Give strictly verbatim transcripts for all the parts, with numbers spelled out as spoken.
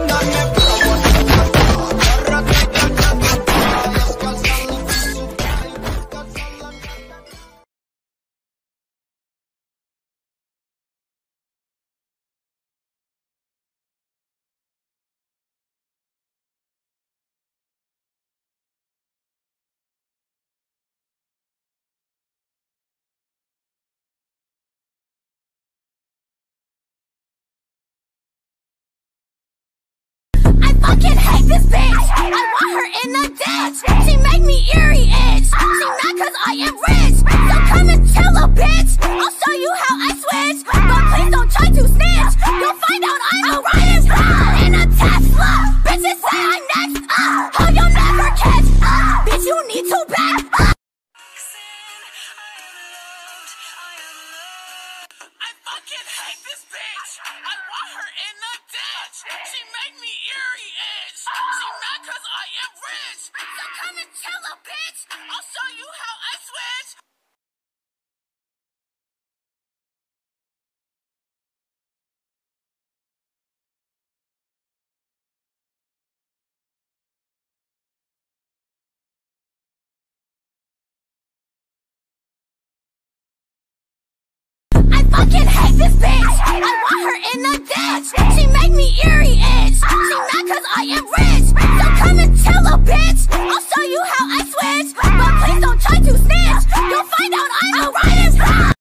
fucking hate this bitch. I want her in the ditch. She make me eerie itch. She mad cause I am rich. So come and chill a bitch. I'll show you how I switch. But please don't try to snitch. You'll find out I'm a riding in a Tesla. Bitches say I'm next. Uh, oh, you'll never catch. Uh, bitch, you need to back up. I fucking hate this bitch. I want her in the ditch. She make me eerie itch. She mad cause I am rich. So come and chill a bitch. I'll show you how I switch. I fucking hate this bitch. I want her in the ditch. She make me eerie itch. She mad cause I am rich. So come and chill a bitch. I'll show you how I switch. But please don't try to snitch. You'll find out I'm a riding pro.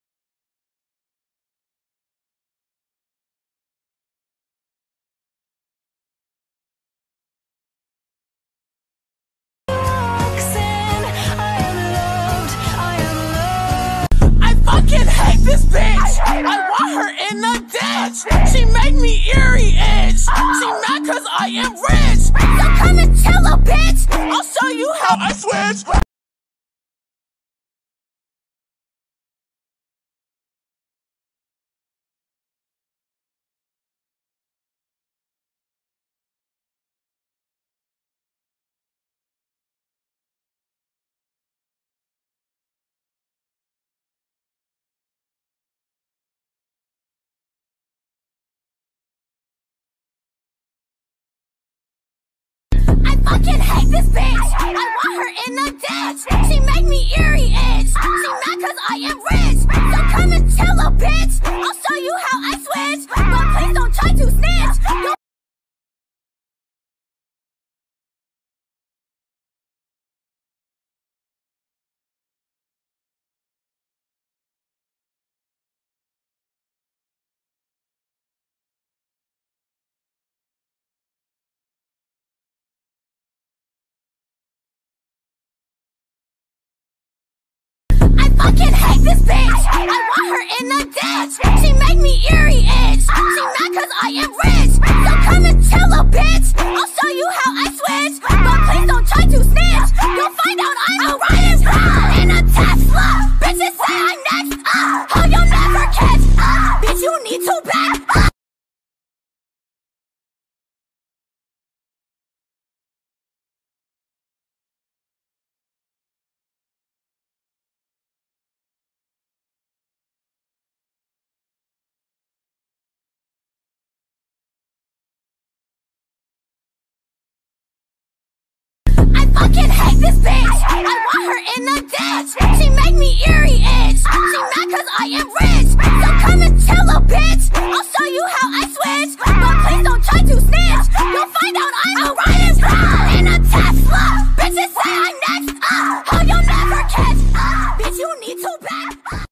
I fucking hate this bitch. I want her in the ditch. She make me eerie itch. She mad cause I am rich. So come and chill a bitch. I'll show you how I switch. I fucking hate this bitch. I want her in the ditch. She make me eerie itch. She mad cause I am rich. So come and chill a bitch. I'll show you how I switch. But please don't try to snitch. You'll I fucking hate this bitch. I want her in the ditch. She make me eerie itch. She mad cause I am rich. So come and chill a bitch. I'll show you how I switch. But please don't try to snitch. You'll find out I'm a riding pro in a Tesla. Bitches say I'm next. Uh, oh, you'll never catch. Uh, bitch, you need to back up. I fucking hate this bitch. I want her in the ditch. She make me eerie itch. She mad cause I am rich. So come and chill a bitch. I'll show you how I switch. But please don't try to snitch. You'll find out I'm a riding pro in a Tesla. Bitches say I'm next. Uh, oh, you'll never catch. Uh, bitch, you need to back up.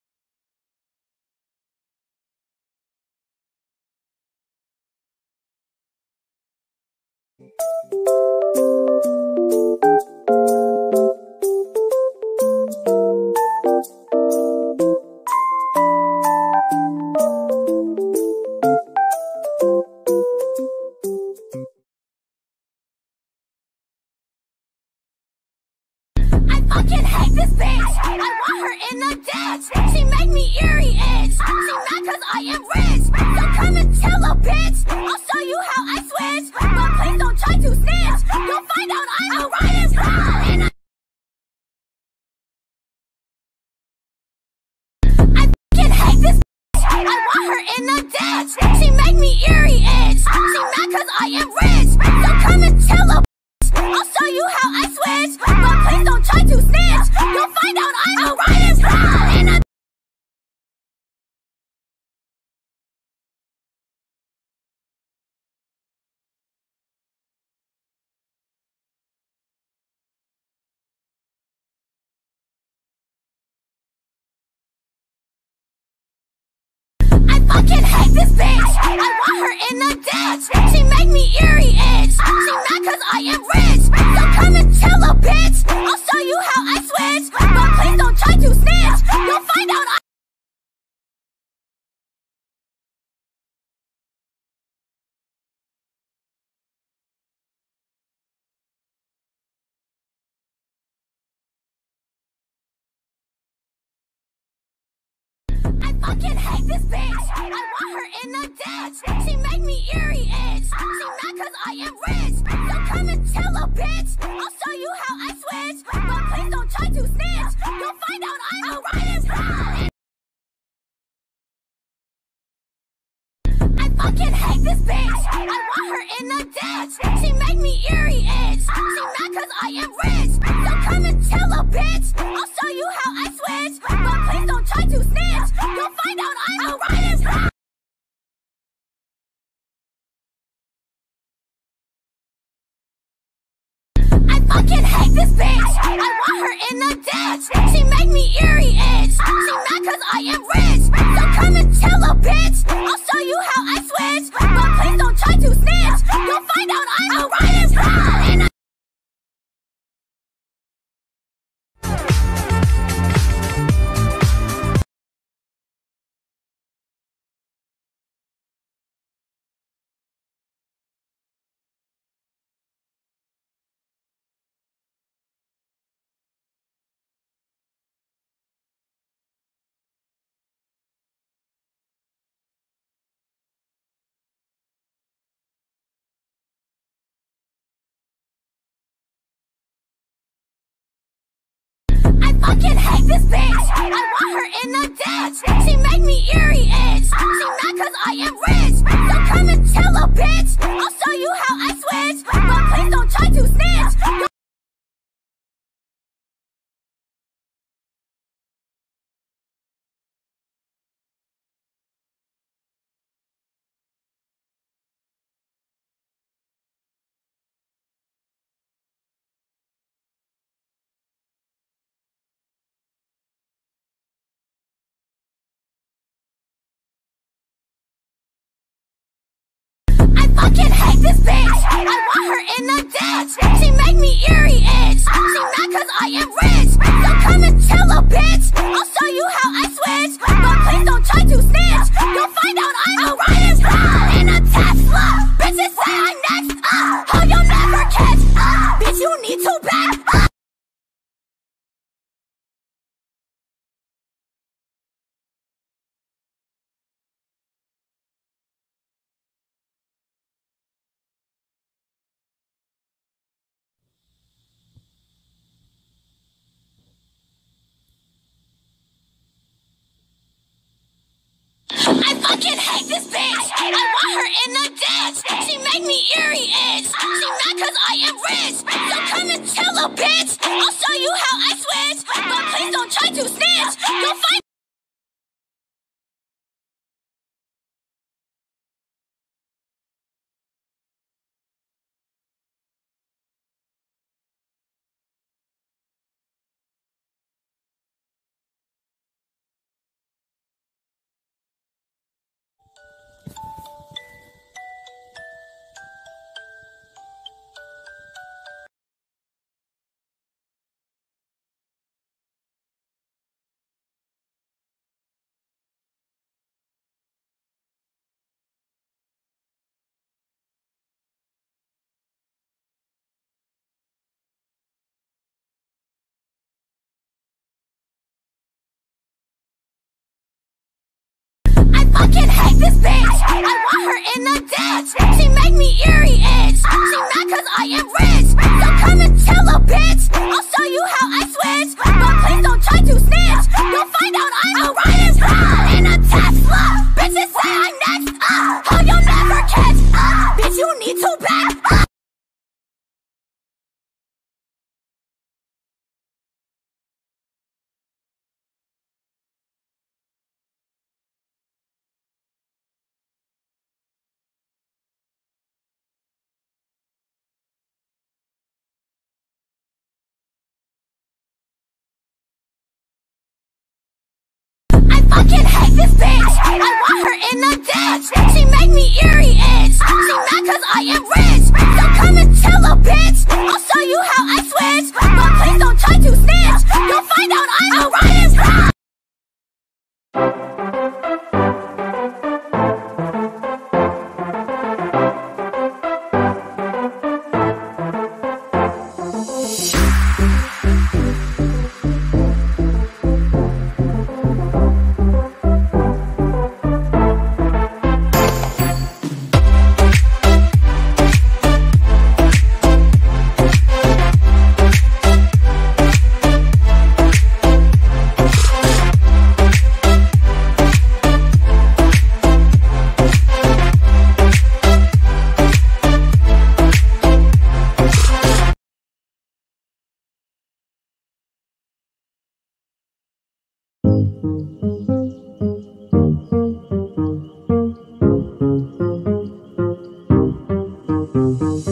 I fucking hate this bitch. I want her in the ditch. She make me eerie itch. She mad cause I am rich. So come and chill a bitch. I'll show you how I switch. But please don't try to snitch. You'll find out I'm a riding pro in a I fucking hate this bitch. I want her in the ditch. She make me eerie itch. She mad cause I am rich. So come and tell a bitch. I'll show you how I switch. But please don't try to snitch. You'll find out I'm a riding in a fucking hate this bitch. I want her in the ditch. She make me eerie itch. She mad cause I am rich. So come and tell a bitch. I'll show you how I switch. But please don't try to snitch. You'll find out I I fucking hate this bitch. I want her in the ditch. She make me eerie itch. She mad cause I am rich. So come and tell a bitch. I'll show you how I switch. But please don't try to snitch. You'll find out I'm a riding. I fucking hate this bitch. I want her in the ditch. She make me eerie itch. She mad cause I am rich. So come and tell a bitch. I'll show you how I switch. But please don't try to snitch. You'll find out I'm a riding. I fucking hate this bitch. I want her in the ditch. She make me eerie itch. She mad cause I am rich. So come and tell a bitch. I'll show you how I switch. But please don't try to snitch. You'll find out I'm a riding. I fucking hate this bitch. I want her in the ditch. She make me eerie itch. She mad cause I am rich. So come and tell a bitch. I'll show you how I switch. But please don't try to snitch. I fucking hate this bitch. I want her in the ditch. She make me eerie itch. She mad cause I am rich. So come and tell a bitch. I'll show you how I switch. But please don't try to snitch. You'll find out I'm a riding in a Tesla. Bitches say I'm next. Uh, oh, you'll never catch. Uh, bitch, you need to back. Uh. I fucking hate this bitch. I want her in the ditch. She make me eerie itch. She mad cause I am rich. So come and tell a bitch. I'll show you how I switch. But please don't try to snitch. You'll find fucking hate this bitch. I want her in the ditch. She make me eerie itch. She mad cause I am rich. So come and tell a bitch. I'll show you how I switch. But please don't try to snitch. You'll find out I'm a riding in a Tesla. Bitches say I'm next. Uh, oh, you'll never catch. Uh, bitch, you need to back. I fucking hate this bitch. I want her in the ditch. She make me eerie itch. She mad cause I am rich. So come and chill a bitch. I'll show you how I switch. But please don't try to snitch. You'll find out I'm a riot bitch. Thank you.